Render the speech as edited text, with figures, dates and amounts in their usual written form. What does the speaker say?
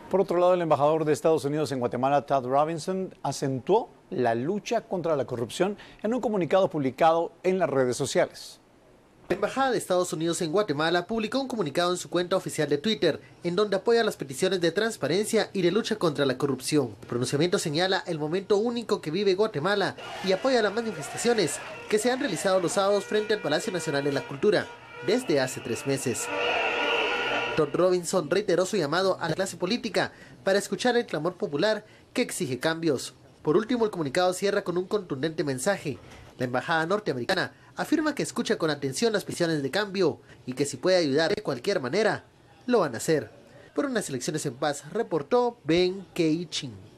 Por otro lado, el embajador de Estados Unidos en Guatemala, Todd Robinson, acentuó la lucha contra la corrupción en un comunicado publicado en las redes sociales. La Embajada de Estados Unidos en Guatemala publicó un comunicado en su cuenta oficial de Twitter, en donde apoya las peticiones de transparencia y de lucha contra la corrupción. El pronunciamiento señala el momento único que vive Guatemala y apoya las manifestaciones que se han realizado los sábados frente al Palacio Nacional de la Cultura desde hace 3 meses. Todd Robinson reiteró su llamado a la clase política para escuchar el clamor popular que exige cambios. Por último, el comunicado cierra con un contundente mensaje. La embajada norteamericana afirma que escucha con atención las peticiones de cambio y que si puede ayudar de cualquier manera, lo van a hacer. Por unas elecciones en paz, reportó Ben Keichin.